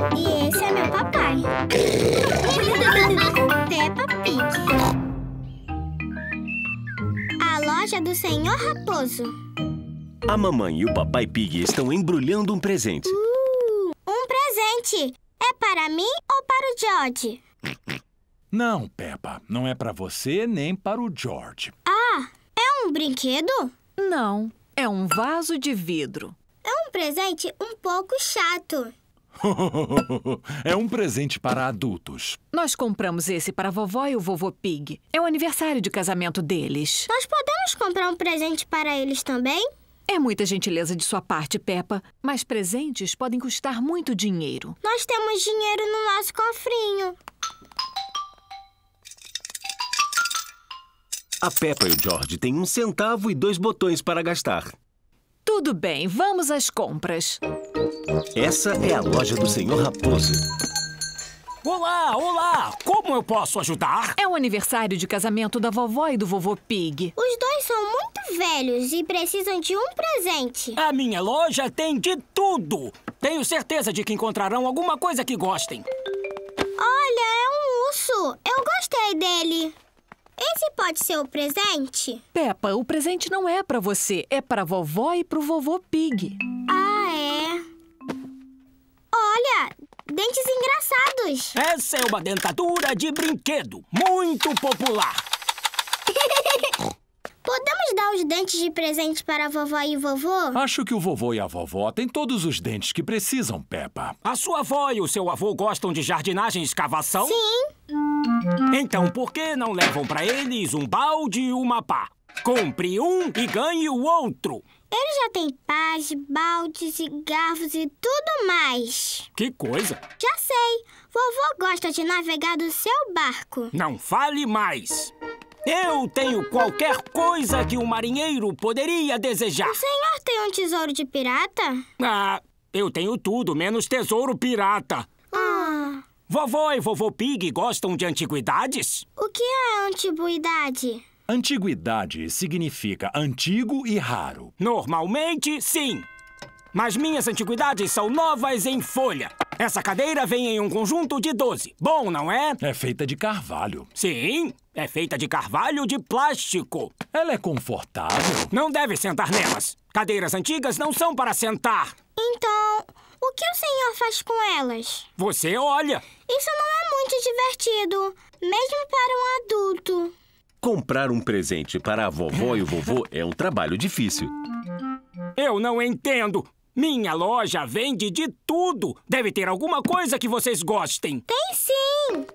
E esse é meu papai. Peppa Pig. A loja do Senhor Raposo. A mamãe e o papai Pig estão embrulhando um presente. Um presente. É para mim ou para o George? Não, Peppa. Não é para você nem para o George. Ah, é um brinquedo? Não, é um vaso de vidro. É um presente um pouco chato. É um presente para adultos. Nós compramos esse para a vovó e o vovô Pig. É o aniversário de casamento deles. Nós podemos comprar um presente para eles também? É muita gentileza de sua parte, Peppa, mas presentes podem custar muito dinheiro. Nós temos dinheiro no nosso cofrinho. A Peppa e o George têm 1 centavo e 2 botões para gastar. Tudo bem, vamos às compras. Essa é a loja do Senhor Raposo. Olá, olá! Como eu posso ajudar? É o aniversário de casamento da vovó e do vovô Pig. Os dois são muito velhos e precisam de um presente. A minha loja tem de tudo. Tenho certeza de que encontrarão alguma coisa que gostem. Olha, é um urso. Eu gostei dele. Esse pode ser o presente? Peppa, o presente não é para você, é para a vovó e para o vovô Pig. Ah, é? Olha, dentes engraçados. Essa é uma dentadura de brinquedo, muito popular. Podemos dar os dentes de presente para a vovó e o vovô? Acho que o vovô e a vovó têm todos os dentes que precisam, Peppa. A sua avó e o seu avô gostam de jardinagem e escavação? Sim. Então, por que não levam para eles um balde e uma pá? Compre um e ganhe o outro. Eles já têm pás, baldes e garfos e tudo mais. Que coisa! Já sei. Vovô gosta de navegar do seu barco. Não fale mais. Eu tenho qualquer coisa que um marinheiro poderia desejar. O senhor tem um tesouro de pirata? Ah, eu tenho tudo, menos tesouro pirata. Vovó e vovô Pig gostam de antiguidades? O que é antiguidade? Antiguidade significa antigo e raro. Normalmente, sim. Mas minhas antiguidades são novas em folha. Essa cadeira vem em um conjunto de 12. Bom, não é? É feita de carvalho. Sim, é feita de carvalho de plástico. Ela é confortável. Não deve sentar nelas. Cadeiras antigas não são para sentar. Então, o que o senhor faz com elas? Você olha. Isso não é muito divertido, mesmo para um adulto. Comprar um presente para a vovó e o vovô é um trabalho difícil. Eu não entendo. Minha loja vende de tudo. Deve ter alguma coisa que vocês gostem. Tem sim!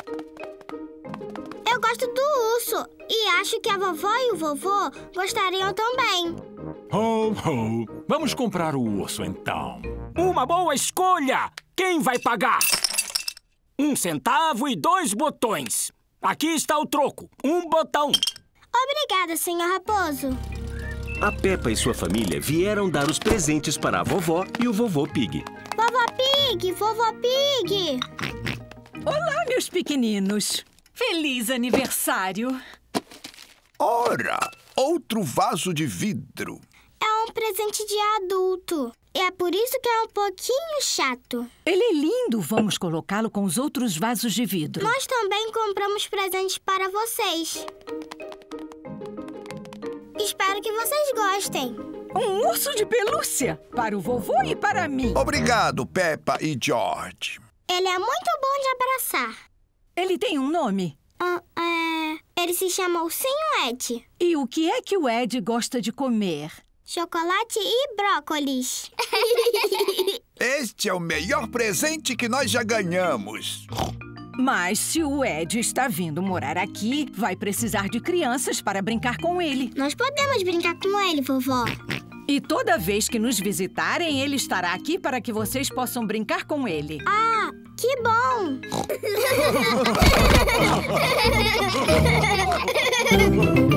Eu gosto do urso e acho que a vovó e o vovô gostariam também. Ho, ho. Vamos comprar o urso, então. Uma boa escolha! Quem vai pagar? 1 centavo e 2 botões. Aqui está o troco. 1 botão. Obrigada, senhor Raposo. A Peppa e sua família vieram dar os presentes para a vovó e o vovô Pig. Vovó Pig! Vovó Pig! Olá, meus pequeninos. Feliz aniversário. Ora, outro vaso de vidro. É um presente de adulto. E é por isso que é um pouquinho chato. Ele é lindo. Vamos colocá-lo com os outros vasos de vidro. Nós também compramos presentes para vocês. Espero que vocês gostem. Um urso de pelúcia para o vovô e para mim. Obrigado, Peppa e George. Ele é muito bom de abraçar. Ele tem um nome? Ele se chama Ursinho Ed. E o que é que o Ed gosta de comer? Chocolate e brócolis. Este é o melhor presente que nós já ganhamos. Mas se o Ed está vindo morar aqui, vai precisar de crianças para brincar com ele. Nós podemos brincar com ele, vovó. E toda vez que nos visitarem, ele estará aqui para que vocês possam brincar com ele. Ah, que bom!